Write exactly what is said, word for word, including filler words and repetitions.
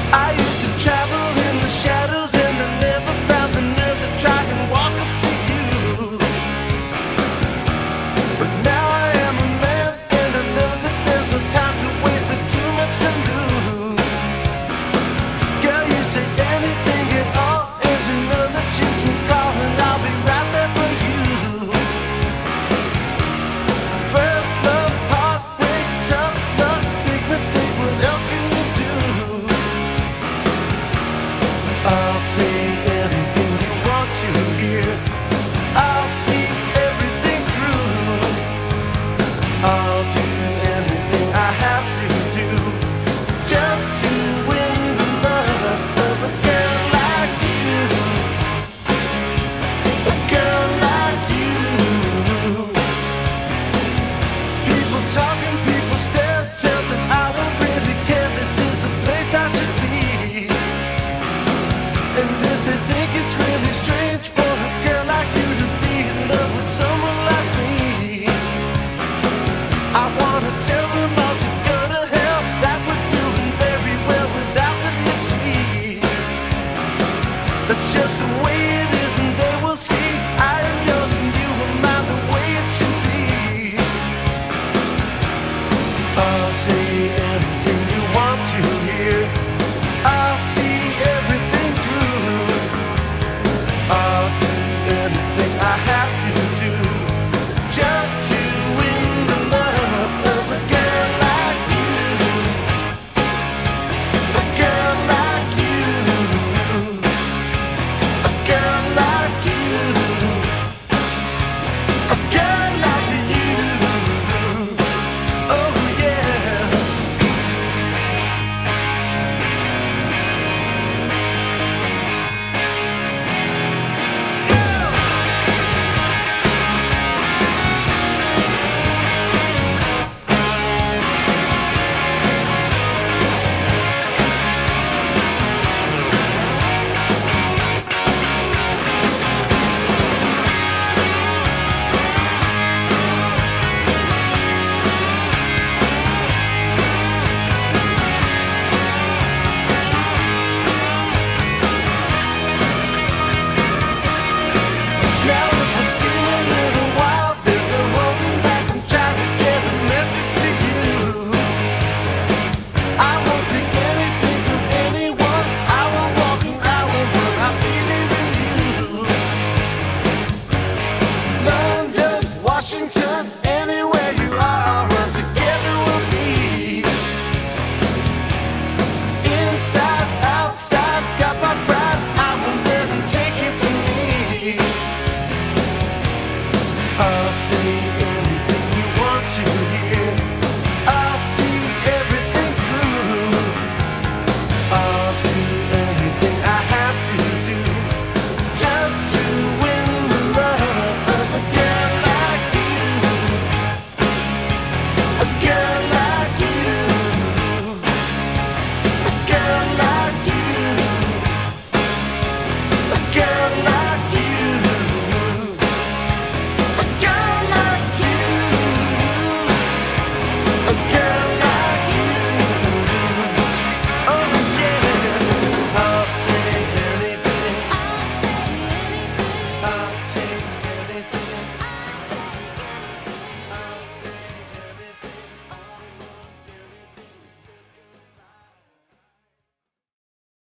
I used to travel in the shadows and I never found the nerve to try and walk up to you. But now I am a man and I know that there's no time to waste, there's too much to lose. Girl, you say anything at all and you know that you can call and I'll be right there for you. First love, heartbreak, tough love, big mistake, what else can you do? I'll say anything you want to hear. I'll see everything through. I'll do anything I have to do just to win the love of a girl like you. A girl like you. People talking, people stare, tell them I don't really care. This is the place I should be. And if they think it's really strange for a girl like you to be in love with someone like me, I wanna tell them all to go to hell, that we're doing very well without them, you see. That's just the way it is and they will see I am yours and you are mine the way it should be. I'll say anything you want to hear.